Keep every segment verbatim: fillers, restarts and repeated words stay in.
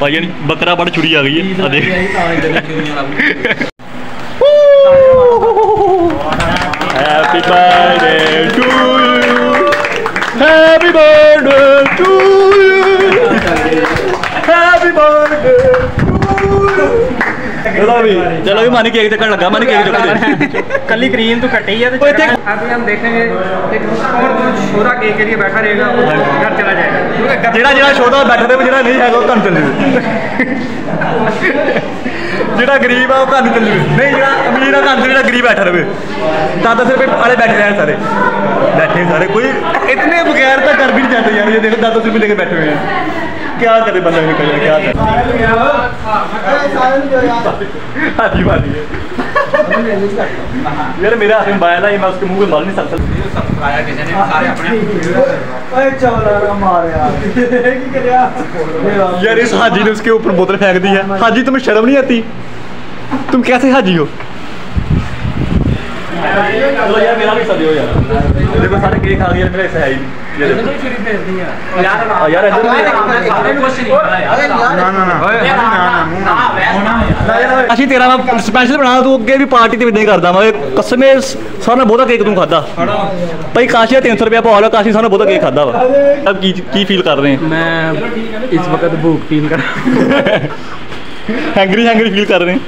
भाई बकरा बड़ छुरी आ गई है। देख happy birthday to you, happy birthday to you, happy birthday to you. चलो भी चलो भी मानी केक चक्कर लगा, मानी केक चक्कर कली क्रीम तो कटी है। तो अभी हम देखेंगे कौन छोरा केक के लिए बैठा रहेगा, घर चला जाएगा। जेड़ा जेड़ा छोटा बैठा रहे, जेड़ा नहीं है वो घर चल जाए। जेड़ा गरीब है वो घर नहीं चल जाए, नहीं जेड़ा अमीर है घर से, जेड़ा गरीब बैठा रहे। दस दस रुपये वाले बैठे रहे सारे, बैठे सारे, कोई इतने बगैर तो कर भी नहीं जाते यार। ये देखो दस दस रुपये लेके बैठे हुए हैं, क्या करे बंदा निकल जाए, क्या करे। हाथी बात है यार, मेरा हाथ में मोबाइल है, मैं उसके मुंह में मार नहीं सकता यार। इस हाजी ने उसके ऊपर बोतल फेंक दी है। हाजी तुम्हें शर्म नहीं आती? तुम कैसे हाजी हो? चलो यार मेरा भी सदी हो यार। देखो सारे केक खा गए, मेरा ऐसा है ही यार। ਅਸੀਂ ਤੇਰਾ ਮੈਂ ਸਪੈਸ਼ਲ ਬਣਾ ਤੂੰ ਅੱਗੇ ਵੀ ਪਾਰਟੀ ਤੇ ਨਹੀਂ ਕਰਦਾ ਮੈਂ ਕਸਮੇ ਸਾਰਾ ਬਹੁਤਾ ਕੇਕ ਤੂੰ ਖਾਦਾ ਭਾਈ। ਕਾਸ਼ੀ तीन सौ रुपया पा लो, काशी सारा बहुता केक खादा वा। अब की की फील कर रहे हैं? मैं इस वक्त भूख फील कर हैंगरी हैंगरी फील कर रहे हैं।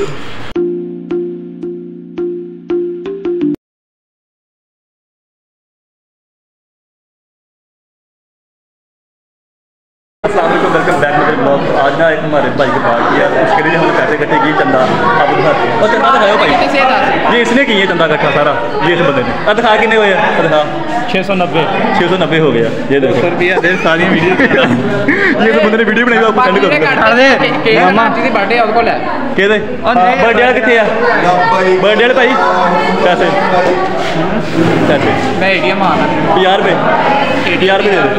वेलकम बैक मेरे ब्लॉग। आज ना एक हमारे भाई की पार्टी है, उसके लिए हमने पैसे इकट्ठे किए, चंदा आप दिखाते हैं। और चंदा दिखाओ भाई, ये इसने किए चंदा इकट्ठा सारा, ये इस बंदे ने। अब दिखा कितने हुए? दिखा छः सौ नब्बे छः सौ नब्बे हो गया। ये देखो सौ रुपया दे सारी वीडियो। ये तो बंदे ने वीडियो बनाई, आपको सेंड करो। कहते बर्थडे कितने है? बर्थडे भाई पैसे पैसे मैं एटीएम आना पचास रुपये पचास रुपये दे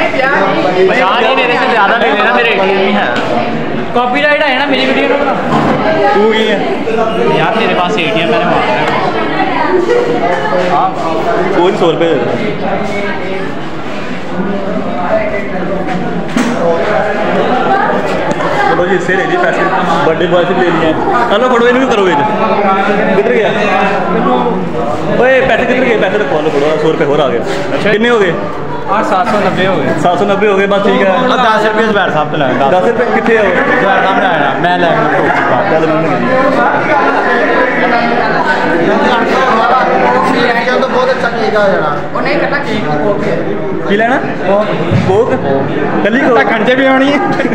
दे। ज़्यादा ले लेना, मेरे एटीएम है। कॉपीराइट है ना मेरी वीडियो में। तू की है यार मेरे पास एटीएम मैंने मांगा है। हाँ कोई सौ रुपये दे दे। चलो जी इससे ले लिए पैसे, बर्थडे बॉय से ले लिए। हेलो फोटो इन्हें भी करोगे? किधर गया ओए? पैसे किधर गए? पैसे रखवा लो, फोटो सौ रुपये और आ गया। कितने हो गए? और सात सौ नब्बे हो गए। सात सौ नब्बे हो गए बस, ठीक है। दस रुपये जुबैर साहब तो लाया। दस रुपये कितने हो? जुबैर साहब ने आया, मैं लाया। तो बहुत अच्छा केक आ जाना। वो नहीं करना केक की लेना कोक कली को खंडे भी होनी है।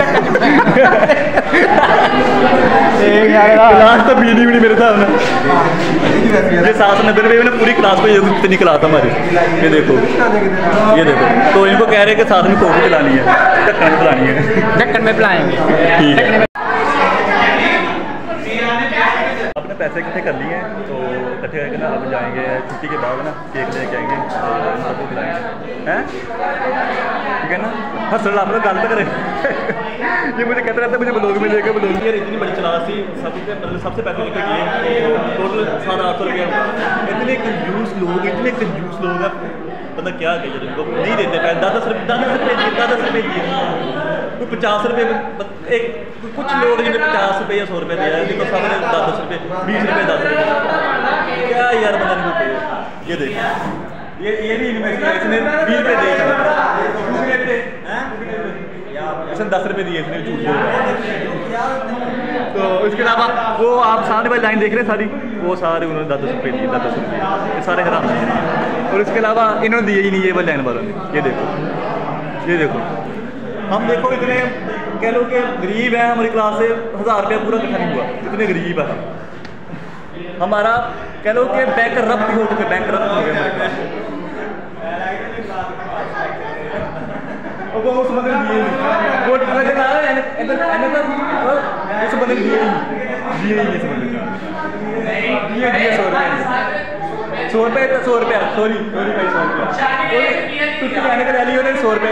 क्लास तो बीनी भी नहीं मेरे साथ में। ये सात सौ नब्बे रुपये में पूरी क्लास को इतनी क्लास हमारी। ये देखो ये देखो, तो इनको कह रहे हैं कि साथ में कोक पिलानी है, ढक्कन में पिलानी है। ढक्कन में पिलाएंगे, ठीक है। अपने पैसे इकट्ठे कर लिए हैं, तो इकट्ठे करके ना अब जाएंगे छुट्टी के बाद ना केक लेके आएंगे और सबको खिलाएंगे, हैं ठीक है ना। हाँ सर आप लोग गल तो करें। ये मुझे कहते रहता है मुझे ब्लॉग में लेकर ब्लॉग यार इतनी बड़ी क्लास थी, सबसे मतलब सबसे पैसे लेकर किए टोटल सात आठ सौ रुपये। इतने कंजूस लोग, इतने कंजूस लोग हैं, बंदा क्या कहिए जिनको नहीं देते पैसे। दस दस रुपये दस दस रुपये दिए, दस दस रुपये दिए, कोई पचास रुपये एक कुछ लोग जिन्हें पचास रुपये या सौ रुपये दिया, जिनको सब ने दस दस रुपये बीस रुपये दस रुपये। क्या यार बंदा नहीं होते। ये देखो ये ये भी इसने बीस रुपये दिए, इसने दस रुपये दिए, इसने झूठ बोल रहा। तो इसके अलावा वो आप सामने वाली लाइन देख रहे हैं सारी, वो सारे उन्होंने दस दस रुपये दिए, दस दस रुपये ये सारे हराम हैं। और इसके अलावा इन्होंने दिए ही नहीं, ये वाली लाइन वालों ने। ये देखो ये देखो हम देखो इतने कह लो कि गरीब है, हमारी क्लास से हज़ार रुपया पूरा इकट्ठा नहीं हुआ, इतने गरीब है हमारा। कह लो कि बैंक रब भी हो चुके, बैंक रब हो गए हमारे क्लास। वो उस बंदे ने दिए वो उस बंदे ने दिए दिए नहीं, इस बंदे ने दिए दिए सौ रुपये सौ रुपये तो सौ रुपया सॉरी सॉरी भाई सौ रुपया टुट्टी आने का ले लिया उन्होंने सौ रुपये।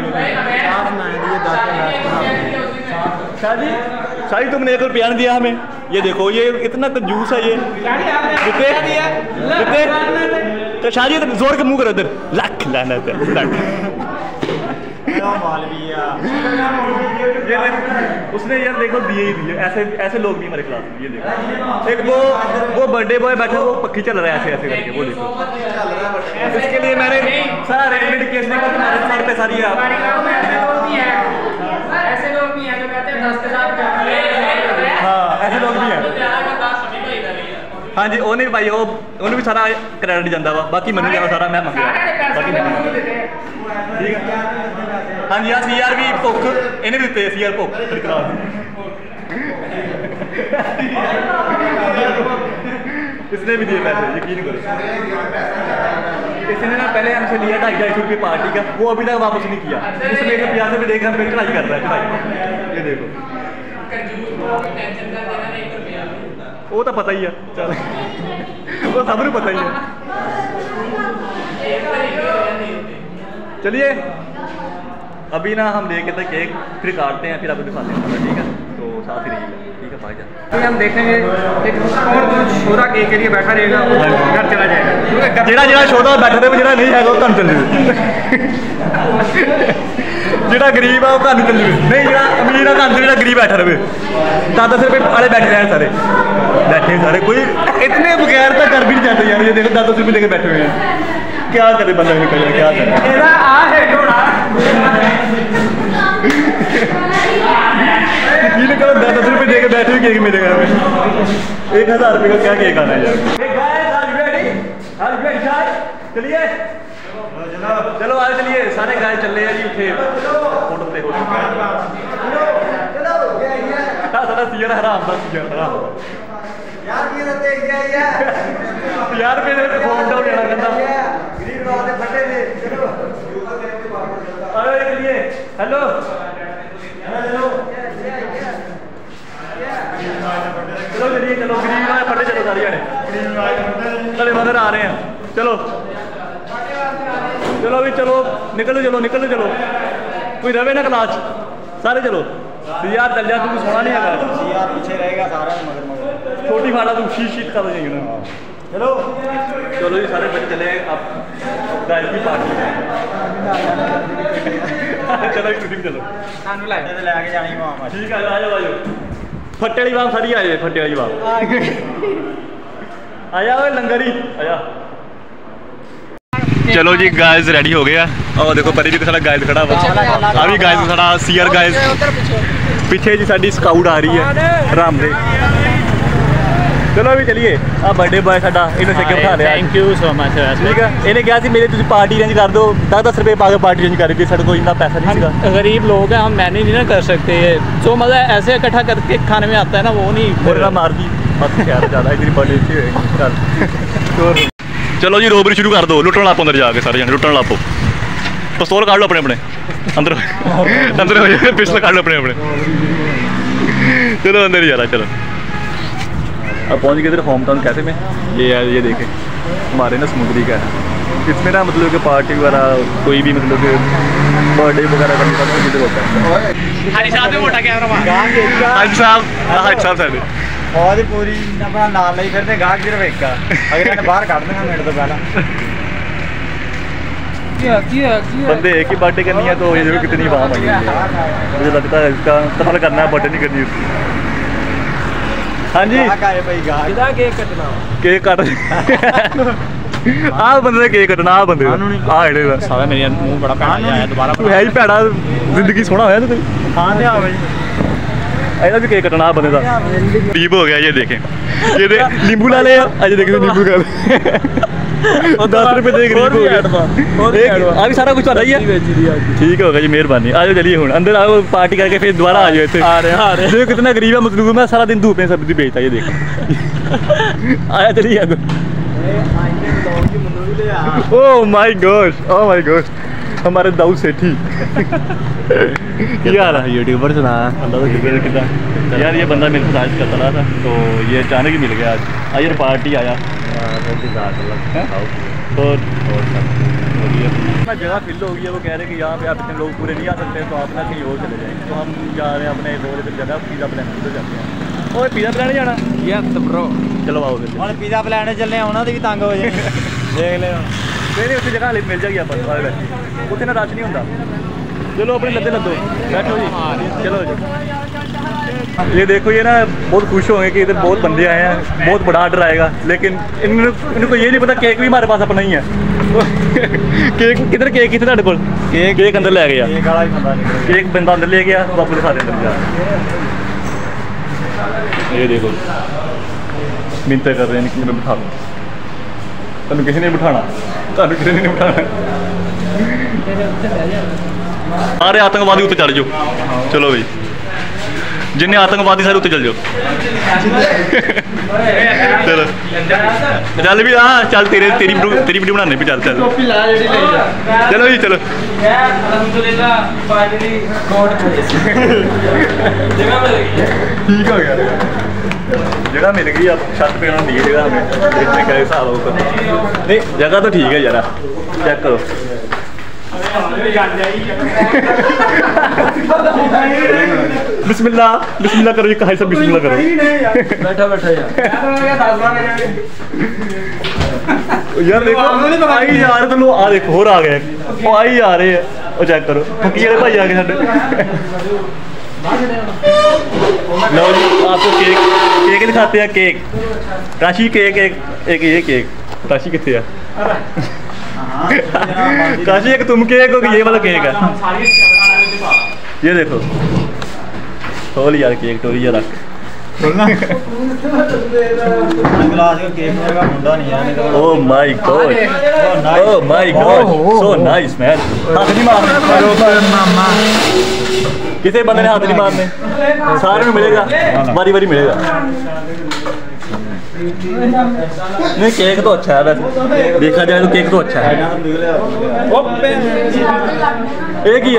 शादी शादी तुमने एक रुपया नहीं दिया हमें। ये देखो ये इतना कंजूस है ये। कितने कितने तो शादी तो जोर के मुंह करो इधर लख लाना ये उसने यार देखो दिए ही दिए, ऐसे ऐसे लोग भी हमारे क्लास में। ये देखो एक वो वो बर्थडे बॉय बैठा, वो पक्की चल रहा है ऐसे ऐसे करके, वो देखो। इसके लिए मैंने सारा अरेंजमेंट किया, इसने कहा तुम्हारे सर पे सारी है। ऐसे लोग भी हैं जो कहते हैं दस के साथ। हाँ ऐसे लोग भी हैं। हाँ जी ਉਹਨੇ ਭਾਈ ਉਹ ਉਹਨੂੰ ਵੀ ਸਾਰਾ ਕ੍ਰੈਡਿਟ ਜਾਂਦਾ ਵਾ, ਬਾਕੀ ਮੈਨੂੰ ਜਾਣਾ ਸਾਰਾ ਮੈਂ ਮੰਗਿਆ ਬਾਕੀ ਮੈਨੂੰ ਠੀਕ ਹੈ। हाँ जी हाँ सी आर भी भुख इन्हें भी ਦਿੱਤੇ सी आर भुख इसने भी दिए पैसे, यकीन करो। इसने ना पहले हमसे लिया ढाई ढाई सौ रुपये पार्टी का, वो अभी तक वापस नहीं किया। इसमें तो प्यासे पे देख हम पे चढ़ाई कर रहा है, चढ़ाई। ये देखो वो तो पता ही है, चल वो सबको पता ही है। चलिए अभी ना हम लेके थे केक, फिर काटते हैं, फिर आपको दिखाते हैं, ठीक है? तो साथ ही रहिएगा, ठीक है भाईजान। तो हम देखेंगे एक और जो छोरा केक के लिए बैठा रहेगा वो घर चला जाएगा। ਜਿਹੜਾ ਜਿਹੜਾ ਛੋਟਾ ਬੈਠਾ ਤੇ ਜਿਹੜਾ ਨਹੀਂ ਹੈਗਾ ਉਹ ਘਰ ਚੱਲ ਜਾਵੇ। ਜਿਹੜਾ ਗਰੀਬ ਆ ਉਹ ਘਰ ਨੂੰ ਚੱਲ ਜਾਵੇ, ਨਹੀਂ ਜਿਹੜਾ ਅਮੀਰ ਆ ਘਰ ਤੋਂ, ਜਿਹੜਾ ਗਰੀਬ ਬੈਠਾ ਰਵੇ। दस दस रुपये वाले बैठे हैं सारे, बैठे हैं सारे, कोई इतने बगैर तो कर भी नहीं जाते यार। ये देखो दस दस रुपये लेके बैठे हुए हैं, क्या करे बंदा निकल जाए, क्या करे। ये करो दस दस रुपये देके बैठे हुए केक मेरे घर में, एक हज़ार रुपये का क्या केक आना है यार। चलिए चलो आज चलिए सारे गाय चल रहे हैं जी, उठे फोटो पे सारा सीयर हराम था, सीयर हराम यार ये तो देख गया यार पे तो फोन डाउन लेना करना ग्रीन वाले फटे थे। चलो अरे चलिए हेलो हेलो चलो चलिए चलो ग्रीन वाले फटे, चलो सारे जने चले बंदर आ रहे हैं। चलो चलो भी चलो निकलो, चलो निकलो, चलो कोई रवे ना क्लास, सारे चलो। यार चल जा, तू सोना नहीं है यार, पीछे रहेगा सारा मगर मगर छोटी फाड़ा तू शीट शीट कर जाएंगे ना। चलो चलो जी सारे बच्चे चले अब गाइस की पार्टी चलो शूटिंग चलो सानू ले लेके जानी मामा, ठीक है आ जाओ आ जाओ। फट्टे वाली बात सारी आ जाए, फट्टे वाली बात आ जाओ लंगर ही आ जा। चलो जी गाइस रेडी हो गया, और देखो परी भी तो सारा गाइस खड़ा हुआ, अभी गाइस सारा सीआर गाइस पीछे जी साडी स्काउट आ रही है राम दे। चलो अभी चलिए आ बर्थडे बॉय साडा इन्हें से के उठा लिया, थैंक यू सो मच। ठीक है इन्हें कहा सी मेरे तुझे पार्टी अरेंज कर दो, दस दस रुपये पा के पार्टी अरेंज कर दी, साढ़े कोई इतना पैसा नहीं था। गरीब लोग हैं, हम मैनेज नहीं ना कर सकते, जो मज़ा ऐसे इकट्ठा करके खाने में आता है ना वो नहीं। मेरा मार दी बस यार ज़्यादा इतनी बर्थडे अच्छी होगी। चलो जी रोबरी शुरू कर दो, लुटन लापो अंदर जाके सारे जने लुटन लापो, पिस्तौल काट लो अपने अपने अंदर अंदर हो जाए, पिस्तौल काट लो अपने अपने। चलो अंदर ही जा रहा, चलो अब पहुंच गए इधर होम टाउन कैफे में। ये है ये देखें हमारे ना समुद्री का है, इसमें ना मतलब कि पार्टी वगैरह कोई भी मतलब कि बर्थडे वगैरह करने का इधर होता है। हाजी साहब ने मोटा कैमरा मार हाजी साहब हाजी साहब साढ़े और पूरी अपना नाम नहीं फिरते गाहक सिर्फ एक का, अगर बाहर काट देंगे मेरे तो पहला बंदे एक ही बर्थडे करनी है, तो ये देखो कितनी वाम आई है। मुझे लगता है इसका तफल करना है, बर्थडे नहीं करनी उसकी। हाँ जी केक कटना केक कट आ बंदे केक कटना आ बंदे आ जेड़े सारा मेरा मुंह बड़ा भैड़ा आया दोबारा। तू है ही भैड़ा, जिंदगी सोहना होया तू हाँ ते आ भाई ऐसा भी केक कटना बंदे का डीप हो गया। ये देखें ये दे नींबू ला ले, आज देखें नींबू खा ले दस रुपए दे अभी सारा कुछ रही है। ठीक होगा जी मेहरबानी, आ जाओ चलिए हूँ अंदर आओ, पार्टी करके फिर दोबारा आ जाओ इतने। आ रहे आ रहे देखो कितना गरीब है मजलूम है, सारा दिन धूप में सब्जी बेचता है। ये देखो आया चलिए अंदर। Oh my god oh my god हमारे दाऊद सेठी क्या हाल है यूट्यूबर सुना अल्लाह तो कितना कितना यार। ये बंदा मेरे साथ करता रहा था, तो ये अचानक ही मिल गया आज आज यार पार्टी आया। और जगह फिल हो गई है, वो कह रहे हैं कि यहाँ पे आप इतने लोग पूरे नहीं आ सकते, तो आप ना कहीं और चले जाएंगे। तो हम जा रहे हैं अपने रोड इधर जगह पिज़्ज़ा प्लान उधर जाते हैं। और पिज़्ज़ा प्लान जाना यस ब्रो, चलो आओ फिर और पिज़्ज़ा प्लान चलने उन्होंने भी तंग हो जाए देख ले नहीं नहीं उस जगह मिल जाएगी आप उतने ना रश नहीं होता। चलो अपने लद्दे लद्दो, बैठो जी, चलो जी। ये देखो ये ना बहुत खुश होंगे कि इधर बहुत बंदे आए हैं, बहुत बड़ा ऑर्डर आएगा, लेकिन इनको इनको ये नहीं पता केक भी हमारे पास अपना ही है। केक किधर केक कितने ਤੁਹਾਡੇ ਕੋਲ केक केक अंदर ले गया, केक वाला ही बंदा निकल गया, केक बंदा अंदर ले गया, बापू के साथ अंदर जा। ये देखो मिन्नतें कर रहे हैं कि मैं बिठा लूँ, तुम किसी ने बिठाना, तुम किसी ने नहीं बिठाना। सारे आतंकवादी उत्ते चढ़ जाओ, चलो भाई जिन्हें आतंकवादी सारे उत्ते चल जाओ। चलो चल भी हाँ चल तेरे तेरी तेरी वीडियो बनाने भी चल चल चलो जी चलो। ठीक हो गया, जगह मिल गई, अब छत पे दी है जगह हमें, देखने का हिसाब होगा। नहीं जगह तो ठीक है यार, चेक करो। बिस्मिल्लाह बिस्मिल्लाह करो जी, कहा सब बिस्मिल्लाह करो। बैठा बैठा यार यार देखो आई यार तो लो आ देखो और आ गए, वो आई आ रहे हैं, वो चेक करो फकीर वाले भाई आ गए साडे। लो जी आपको केक केक दिखाते हैं, केक काशी केक, एक एक ये केक काशी कितने है काशी, एक तुम केक हो कि ये वाला केक है। ये देखो खोल यार केक टोरी यार रख गिलास का केक होगा मुंडा नहीं है। Oh my god, oh my god, so nice man. हाथ नहीं मारने मामा, किसी बंदे ने हाथ नहीं मारने, सारे में मिलेगा, बारी बारी मिलेगा। नहीं केक तो अच्छा है वैसे, देखा जाए तो केक तो अच्छा है। एक ही है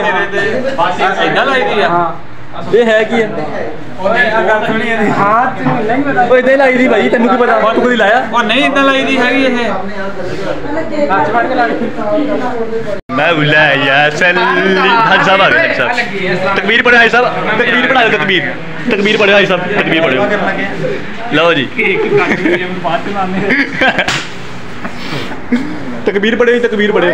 ये है की है इधर लाई दी भाई, तेन की पता तू कभी लाया नहीं, इतना लाई दी है मैं बुला यार चल। हाजी साहब आ गए, साहब तकबीर पढ़े हाजी साहब, तकबीर पढ़ा तकबीर तकबीर पढ़े हाजी साहब, तकबीर पढ़े लो जी तकबीर पढ़े तकबीर पढ़े।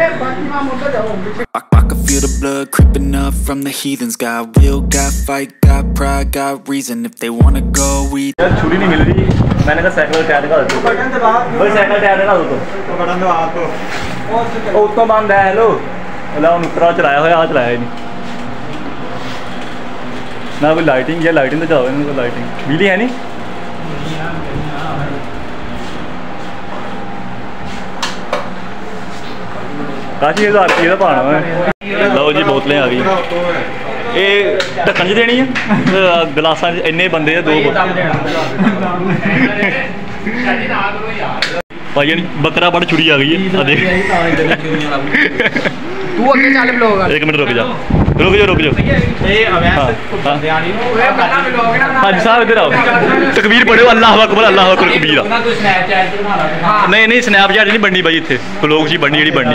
Feel the blood creeping up from the heathens. Got will, got fight, got pride, got reason. If they wanna go, we. यार छुरी नहीं मिल रही, मैंने कहा साइकिल टायर लगा दो, भाई साइकिल टायर लगा दो तो बटन दबा दो, ओ तो बंद है। हेलो ला उतरा चलाया हुआ आज चलाया नहीं ना, कोई लाइटिंग या लाइटिंग तो जाओ इनको, लाइटिंग बिजली है नहीं। काशी हज़ार रुपये का पाना है। लो जी बोतलें आ गई, ये ढक्कन च देनी है गिलासा इन्ने बंदे दो भाई बकरा बड़ छुरी आ गई है। तू अगे चल ब्लॉग, एक मिनट रुक जा रुक जाओ रुक जाओ। हाजी साहब इधर आओ, तकबीर पढ़ो अल्लाह अकबर अल्लाह अकबर कबीर। नहीं नहीं स्नैपचैट नहीं बननी भाई, इतने ब्लॉग जी बननी जी बननी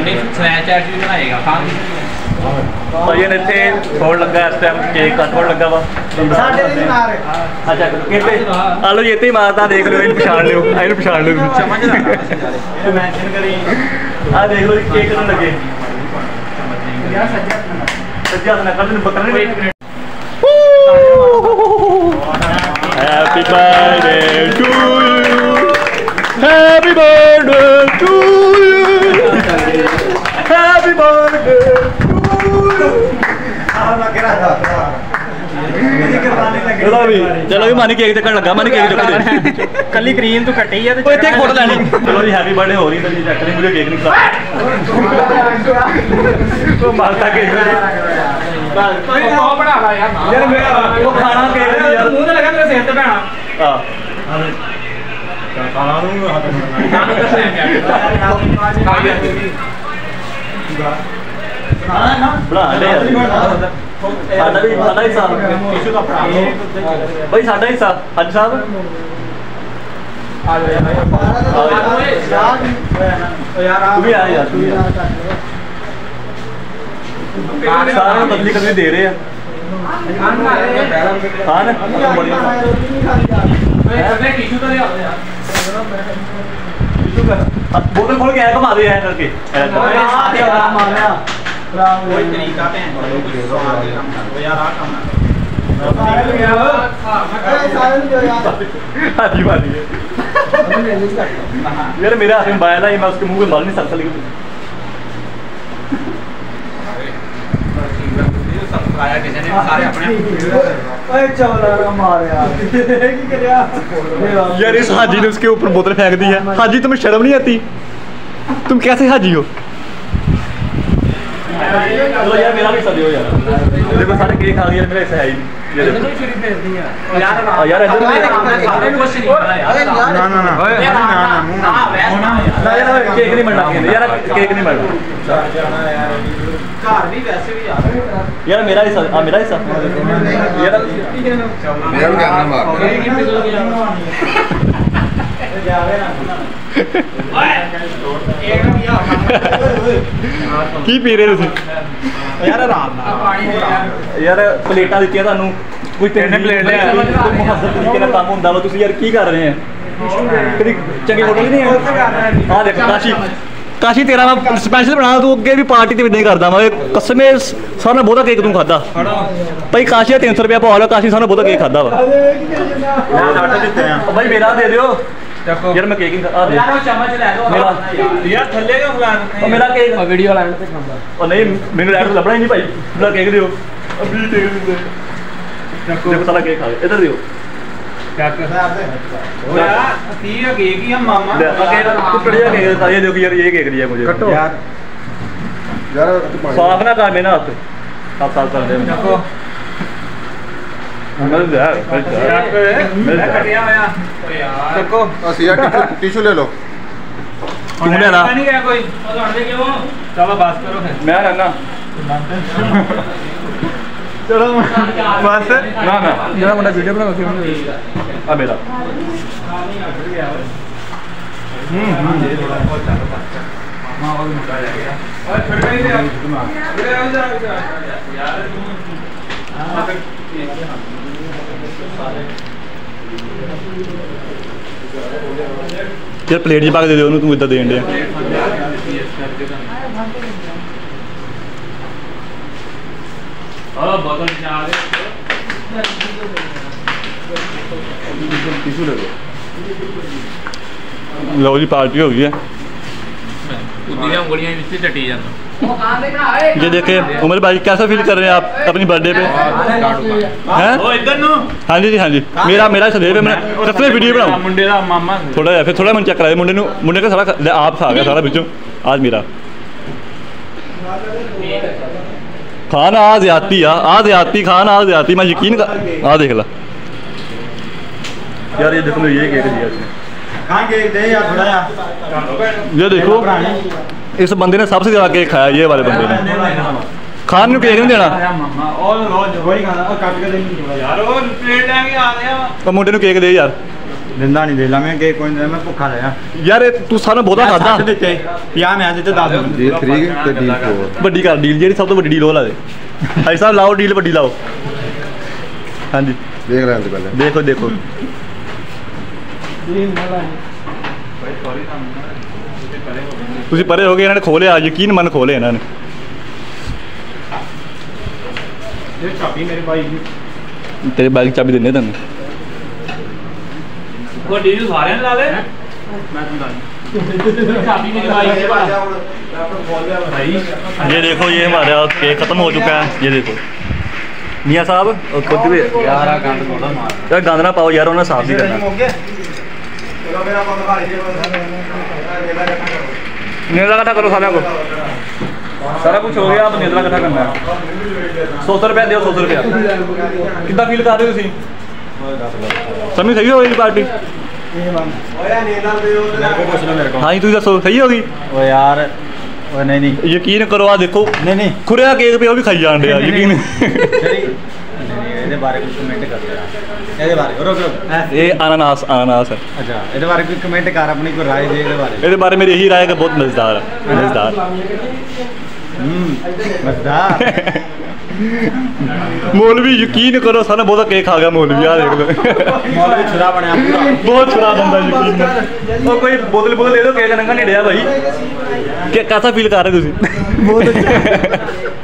भाई। इतने थोड़ लगा इस टाइम केक का थोड़ लगा वा। अच्छा आलो जी इतने मारता देख लो, इन पछाड़ लो इन पछाड़ लो आ देख लो केक लगे। Happy birthday to you, happy birthday to you, happy birthday चलो भी चलो भी मानी केक चक्कर लगा, मानी केक चक्कर कली क्रीम तो कटी है तो इतने फोटो लेनी। चलो जी हैप्पी बर्थडे हो रही है, चेक करें मुझे केक नहीं खिला तो मारता केक यार मेरा वो खाना केक यार मुंह लगा मेरे सिर पे बैठा हां खाना दूंगा बड़ा ले यार साडा भी साडा ही साहब टिश्यू का भाई साडा ही साहब हाजी साहब आ जाओ यार तू भी आ यार तू भी सारे बदली कभी दे रहे हैं हाँ ना बढ़िया टिश्यू तो ले आओ यार बोतल खोल के आया घुमा दे करके कोई तरीका भैन कोई स्वाद के काम कर यार आ काम हाथी मारी यार मेरे हाथ में बाया था मैं उसके मुंह में मार नहीं सकता लेकिन आया किसी ने सारे अपने ओए चौला मार यार की करया यार इस हाजी ने उसके ऊपर बोतल फेंक दी है। हाजी तुम्हें शर्म नहीं आती? तुम कैसे हाजी हो? चलो यार मेरा भी सदियो यार देखो सारे केक खा गए यार मेरा ऐसा है ही नहीं ये देखो यार यार इधर कुछ नहीं यार ना ना ना ओए ना ना ना यार केक नहीं मरना यार केक नहीं मरना घर भी वैसे भी यार यार मेरा हिस्सा हां मेरा हिस्सा यार मेरा भी करना मार की पी रहे तुम यार आराम ਨਾਲ यार प्लेटा ਦਿੱਤੀਆਂ ਤੁਹਾਨੂੰ ਕੋਈ ਤਿੰਨ ਪਲੇਟ ਲੈ ਆਈ ਕੋਈ ਮੁਹੱਬਤ ਤਰੀਕੇ ਨਾਲ ਕੰਮ ਹੁੰਦਾ ਵਾ ਤੁਸੀਂ ਯਾਰ ਕੀ ਕਰ ਰਹੇ ਆ ਕਦੀ ਚੰਗੀ ਹੋਟਲ ਨਹੀਂ ਹੈ ਆ ਦੇਖ ਕਾਸ਼ੀ ਕਾਸ਼ੀ ਤੇਰਾ ਮੈਂ ਸਪੈਸ਼ਲ ਬਣਾ ਤੂੰ ਅੱਗੇ ਵੀ ਪਾਰਟੀ ਤੇ ਇਦਾਂ ਹੀ ਕਰਦਾ ਮੈਂ ਕਸਮੇ ਸਾਰਾ ਬਹੁਤਾ ਕੇਕ ਤੂੰ ਖਾਦਾ ਭਾਈ ਕਾਸ਼ੀ ਦਾ ਤਿੰਨ ਸੌ ਰੁਪਏ ਪਵਾ ਲਓ ਕਾਸ਼ੀ ਸਾਰਾ ਬਹੁਤਾ ਕੇਕ ਖਾਦਾ ਵਾ यार आटा देते हैं ਭਾਈ ਮੇਰਾ ਦੇ ਦਿਓ यार मैं केक आ दे यार वो चम्मच ले लो मेरा यार थल्ले का फलान और मेरा केक वीडियो लाइन पे खाऊंगा और नहीं मैंने लैड लभना ही नहीं भाई मेरा केक दियो अभी केक दे देखो साला केक खा इधर दियो क्या कर ओ यार तीर केक ही हम मामा केक टुकड़िया केक था ये देखो यार ये केक दिया मुझे यार यार साफ ना कर मेरा हाथ साफ साफ कर दे देखो मिल जा मिल जा मिल जा कटिया होया ओ यार देखो बस यार टिश्यू ले लो तूने ना नहीं गया कोई क्यों चलो बात करो फिर मैं रहना चलो बस ना ना जरा मुंडा वीडियो बना के आ मेरा हम्म हम्म ये थोड़ा बहुत चालू बात कर मां और मुंडा जा गया और फिर नहीं दे यार हां यार प्लेट जी पा के दे दे ਉਹਨੂੰ ਤੂੰ ਇਦਾਂ ਦੇਣ ਡਿਆ आ बोतल जा दे टिश्यू ले लो लो जी पार्टी हो गई है उदियां उंगलियां नीचे चटी जाना ये देखे उमर भाई कैसा फील कर रहे हैं आप अपनी बर्थडे पे हैं ओ इधर नु हाँ जी जी हाँ जी मेरा मेरा सदैव मैं कसले वीडियो बनाऊं मुंडे दा मामा थोड़ा फिर थोड़ा मन चेक कराए मुंडे नु मुंडे का सारा आप खा गया सारा बिचों आज मेरा खाना आज ज्यादती आ आज ज्यादती खाना आज ज्यादती मैं यकीन कर आ देख ला यार ये देखो ये केक दिया इसने खान केक दे यार थोड़ा यार ये देखो इस बंदे ने सबसे ज्यादा केक खाया ये वाले बंदे ने खान ਨੂੰ केक नहीं देना मामा और रोज वही खाना और काट के देनी थोड़ा यार वो प्लेट लेके आ गया और मुंडे ਨੂੰ केक दे यार दिंदा नहीं दे ला मैं केक कोई नहीं मैं भूखा रहा यार तू सारा ਬਹੁਤਾ ਖਾਦਾ देते या मैं देते दस डील थ्री ते डील फोर ਵੱਡੀ ਕਰ ਡੀਲ ਜਿਹੜੀ ਸਭ ਤੋਂ ਵੱਡੀ ਡੀਲ ਉਹ ਲਾ ਦੇ ਭਾਈ ਸਾਹਿਬ ਲਾਓ ਡੀਲ ਵੱਡੀ ਲਾਓ ਹਾਂਜੀ देख रहे हैं पहले देखो देखो ਤੁਸੀਂ ਪਰੇ ਹੋ ਗਏ ਇਹਨਾਂ ਨੇ ਖੋਲਿਆ ਯਕੀਨ ਮੰਨ ਖੋਲੇ ਇਹਨਾਂ ਨੇ ये चाबी मेरे भाई की ਤੇਰੇ ਬਾਈਕ ਚਾਬੀ ਦਿੰਦੇ ਤੈਨੂੰ वो डील सारे ने ला ले मैं तुम चाबी मेरे भाई के पास भाई ये देखो ये हमारा केक खत्म हो चुका है ये देखो मियाँ साहब और खुद भी यार आ गंद थोड़ा मार यार गंद ना पाओ यार उन्हें साफ नहीं करना नीला इकट्ठा करो सारा को सारा कुछ हो गया अब नीला इकट्ठा करना है सौ सौ रुपया दो सौ सौ रुपया कितना फील कर रहे हो तुम समझ सही हो गई पार्टी हाँ जी तुम दसो सही होगी ओ यार ओ नहीं नहीं यकीन करो आ देखो नहीं नहीं खुरिया केक पे वो भी खाई जान रहा यकीन ਇਹਦੇ ਬਾਰੇ ਕੁਝ ਕਮੈਂਟ ਕਰ ਯਾਰ ਇਹਦੇ ਬਾਰੇ ਰੁਕ ਰੁਕ ये अनानास अनानास है ਅੱਛਾ ਇਹਦੇ ਬਾਰੇ ਕੋਈ ਕਮੈਂਟ ਕਰ ਆਪਣੀ ਕੋਈ ਰਾਏ ਦੇ ਇਹਦੇ ਬਾਰੇ ਇਹਦੇ ਬਾਰੇ ਮੇਰੀ ਇਹੀ ਰਾਏ ਹੈ ਕਿ ਬਹੁਤ ਮਜ਼ੇਦਾਰ ਹੈ ਮਜ਼ੇਦਾਰ ਹੂੰ ਮਜ਼ੇਦਾਰ मौलवी यकीन करो सारा बहुत केक खा गया मौलवी आ देख लो ਮੌਲਵੀ ਛੁਰਾ ਬਣਿਆ ਪੂਰਾ बहुत छुरा बंदा यकीन वो कोई बोतल बोतल दे दो केक नंगा नहीं दिया भाई क्या कैसा फील कर रहे हो तुम ਬਹੁਤ ਅੱਛਾ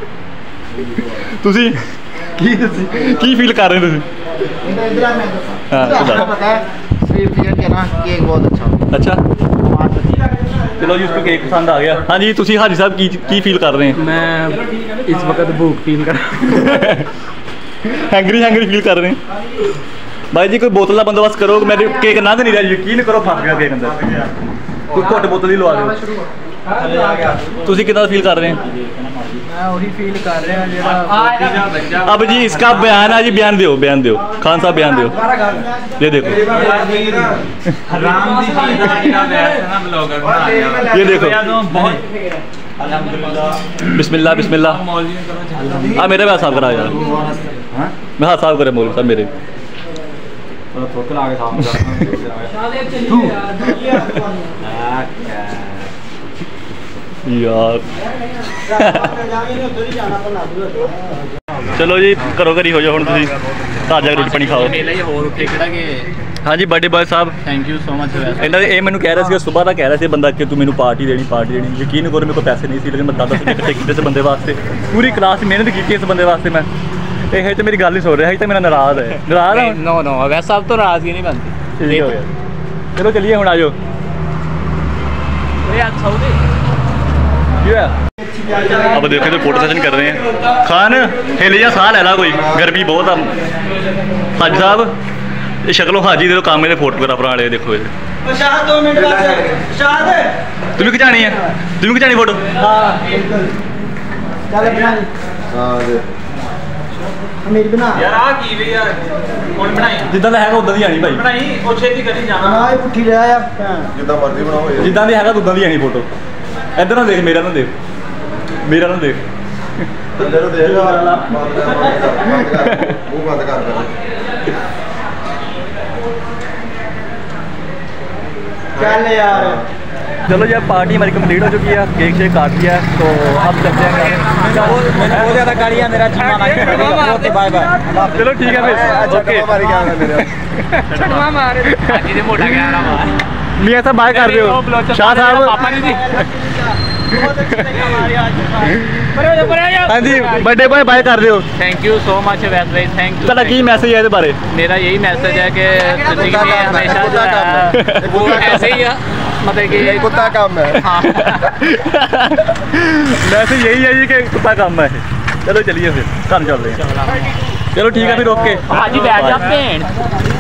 ਤੁਸੀਂ ਕੀ ਤੁਸੀਂ ਕੀ ਫੀਲ ਕਰ ਰਹੇ ਹੋ ਤੁਸੀਂ हाँ पता है स्वीट केक है ना केक बहुत अच्छा अच्छा चलो जी उसको केक पसंद आ गया हाँ जी तुसी हाजी साहब की की फील कर रहे हैं मैं इस वक्त भूख फील कर हैंगरी हैंगरी फील कर रहे हैं भाई जी कोई बोतल का बंदोबस्त करो मेरे केक ना तो नहीं रहा यकीन करो फस गया केक अंदर कोई घुट बोतल ही लवा दो तुसी कितना फील कर रहे हैं मैं वही फील कर रहा हूं अब जी इसका बयान है जी बयान दो बयान दो खान साहब बयान दो ये देखो ये देखो बिस्मिल्लाह बिस्मिल्लाह हाँ मेरे भी हाथ साफ करा यार मैं हाथ साफ करे मौलवी साहब मेरे यार चलो जी करो घरी हो जाओ हुण तुसीं घर जा रोटी पानी खाओ हाँ जी बर्थडे बॉय साहब थैंक यू सो मच इन्होंने ये मैंने कह रहा था सुबह का कह रहा था बंदा कि तू मैंने पार्टी देनी पार्टी देनी यकीन करो मेरे को पैसे नहीं सी लेकिन मैं दस रुपये इकट्ठे किए इस बंदे वास्ते पूरी क्लास मेहनत की इस बंदे वास्ते मैं ये तो मेरी गल नहीं सुन रहा है तो मेरा नाराज है नाराज है नो नो वैसे अब तो नाराजगी नहीं बनती ठीक है चलो चलिए हुण आ जाओ अब देखो तो फोटो सेशन कर रहे हैं खान हिल जा साह लै ला कोई गर्मी बहुत आ हाजी साहब ये शक्लों हाजी दे काम में फोटोग्राफर वाले देखो तुम्हें खिंचानी है तुम्हें खिंचानी फोटो जिदा है उदा दी आनी भाई जिदा दी है उदा दी आनी फोटो इधर ना देख मेरा ना देख मेरा ना देख चल यार चलो यार पार्टी हमारी कंप्लीट हो चुकी है केक शेक काट दिया तो अब चलते हैं बहुत ज़्यादा गाड़ियाँ मेरा बाय बाय चलो ठीक है फिर ओके मियाँ साहब बाय कर रहे हो शाह साहब हाँ जी बर्थडे बॉय बाय कर रहे हो थैंक यू सो मच वैसे थैंक यू चला की मैसेज है बारे मेरा यही मैसेज है कि जिंदगी में हमेशा जो है वो ऐसे ही है मतलब कि कुत्ता काम है हाँ मैसेज यही है जी कि कुत्ता काम है चलो चलिए फिर घर चल रहे हैं चलो ठीक है फिर ओके हाजी बैठ जा